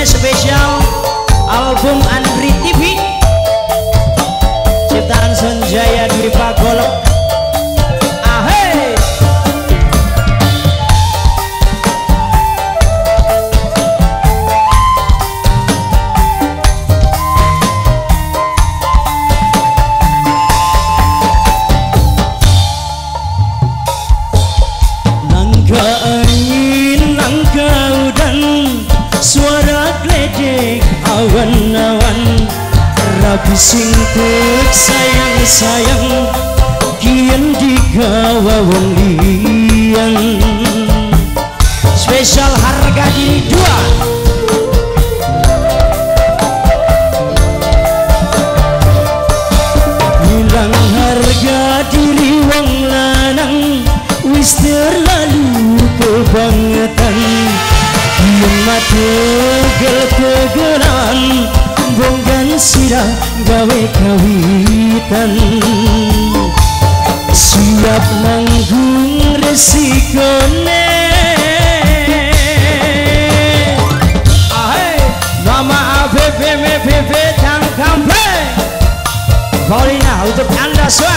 semuanya spesial album Andri TV ciptaan Sonjaya Dwi Pagolok. Ahey nangka angin nangka udan suara gledek awan-awan rapi singtek sayang-sayang kian digawa wong liyan spesial harga diri 2 hilang harga diri wong lanang wis terlalu kebangetan kian tegel-tegelan bonggan sirah gawe kawitan siap nanggung resikone. Ahai mama ABB MBB tangkampe Paulina untuk anda semua.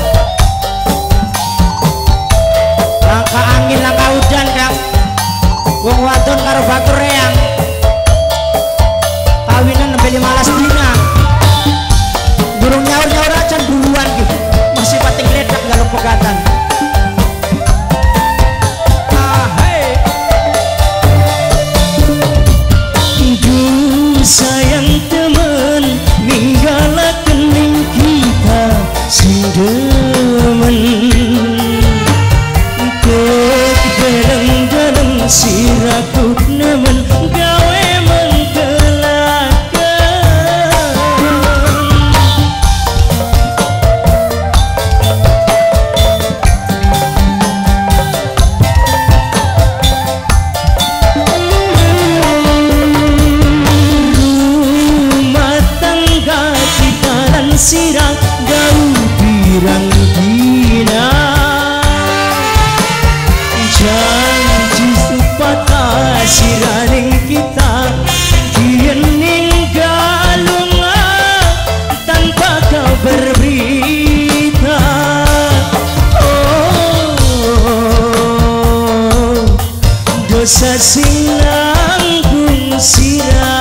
Langkah angin langkah hujan kang wong wadon karo batur reang kawinan nembe 15 dina burung nyaur-nyaur aja buruan gitu masih pating ledak galuk pegatan. Duh sayang temen ninggalaken ning kita sing demen tek dalam siraku nemen gawe sirah gaul pirang dina janji supaya siraning kita kian ninggalung tanpa kabar berita. Oh dosa sing nanggung sirah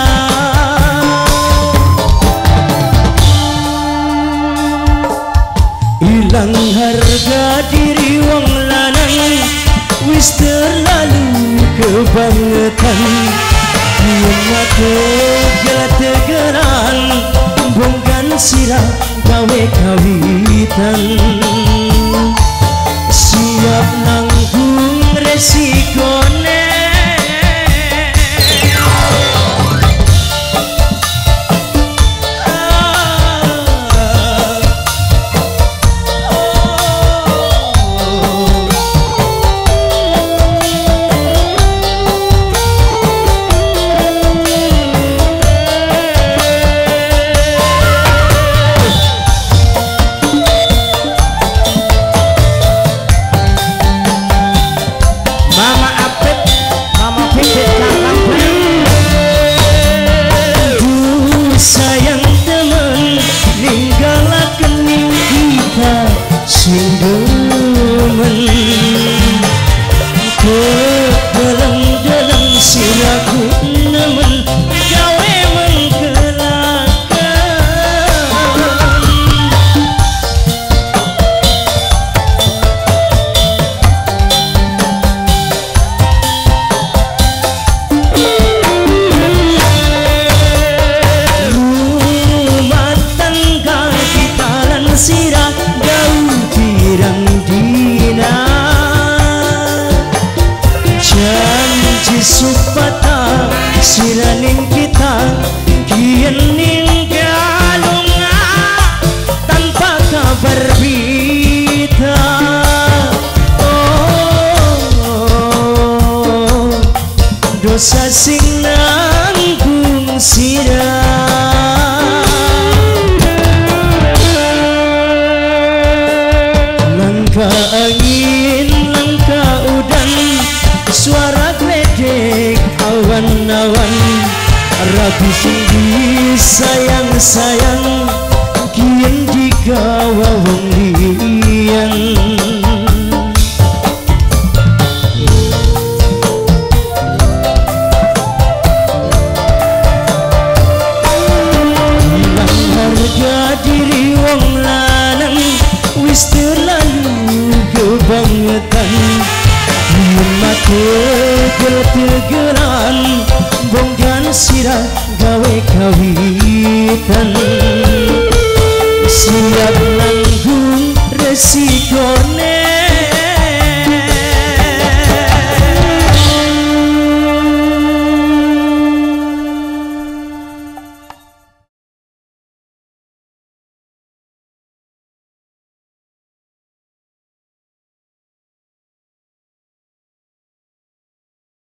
hilang harga diri wong lanang wis terlalu kebangetan kian tegel-tegelan bongkan sirah gawe kawitan siap nanggung resikone. Dalam siraku nemen gawe menggelakan rumah tangga kita lan sirah gaul pirang dina janji supaya siraning kita kian ninggalung tanpa kabar berita. Oh dosa sing nanggung sirah langkah angin langkah udan suara gledek awan-awan Tapi sing disayang-sayang kian digawa wong liyan. Hilang harga diri wong lanang wis terlalu kebangetan. Kian mati tegel-tegelan bonggan sirah gawe kawitan. Siap nanggung resikone